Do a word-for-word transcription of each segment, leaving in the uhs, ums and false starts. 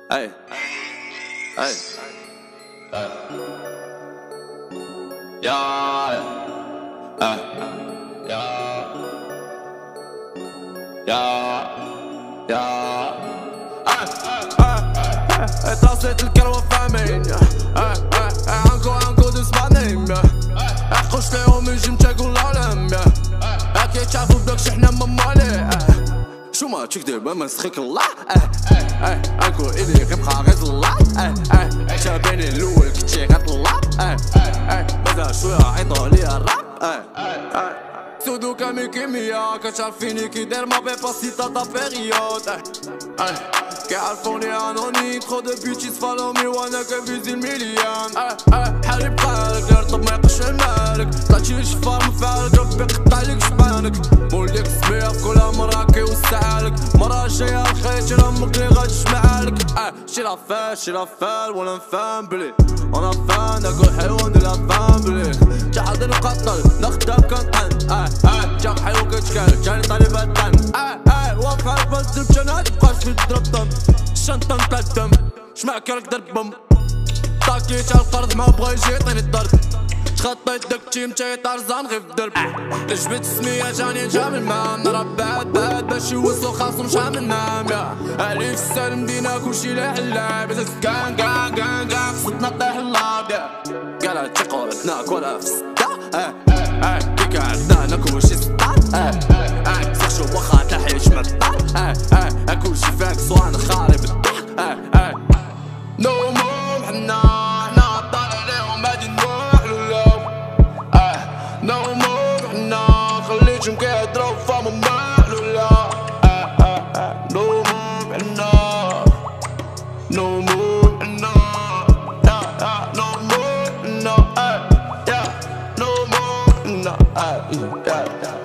اي اي يا يا يا يا يا طاسة الكروة فاهمين عنكو عنكو دوس بعدين حقوش ليهم يجي متاكل العالم اكيد شافو بلاكش احنا ممالي شو ما تكذب ما مسخيك الله عنكو إلي غيبقى غير الله شابيني الأول كتشي غطلع مازال شوية عيطو ليا الراب سودو كامي كيميا كتعرفيني كي داير ما بيباسيتا تا بيريود كيعرفوني انوني تخو دو بيوتيز فالومي وانا كنفيزي المليون حالي بحالك غير طب ما يقش المالك طلعتي لشفار مفعلك ربي يقطعلك جبانك موليك سمية في كل مرة كيوسعالك مرة جاية الخيط رمك لي غتجمعالك شي لافال شي لافال وانا نفهم بلي انا فان ناكل حيوان ديال فان بلي تا حاضر نقتل نخدم كنطحن جا حيوان كتكال جاني طالب الطن واقف عارف الزبجة انا متبقاش في الدربطن الشنطة نطلع الدم شمع كرك دربم طاكيت على القرض ما بغا يجي يعطيني الضرب تخطيت داك التيم تاعي طارزان غير في الدرب جبت السمية جاني جا من المام نرى بعد بعد باش يوصلو خاصو مشى من نام يا علي في السالم دينا كلشي لا حلاب بزاف كان كان كان كان خصنا طيح اللاب يا قالها تقولتناك ولا في الستا اه اه كيك عندنا ناكل شي سطار اه اه سخشو واخا تحيش مطار اه اه كلشي فاك صوان خارب الضحك اه اه نو مو حنا حنا طالع عليهم غادي نروحلو اليوم اه نو مو حنا خليتهم كيهضرو فاهمهم مالو لا اه اه اه نو مو حنا نو مو حنا يا يا نو مو حنا اه يا نو مو حنا اه يا يا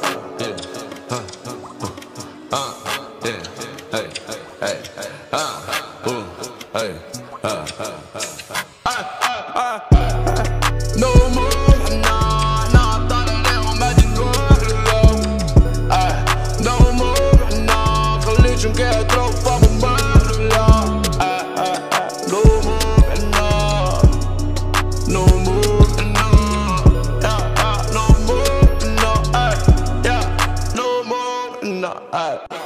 No more حنا حنا طالع عليهم غادي نروحلو اليوم اه No more حنا خليتهم كيهضرو فاهمهم مالو لا اه اه اه No more حنا No more حنا يا يا No more حنا اه يا No more حنا اه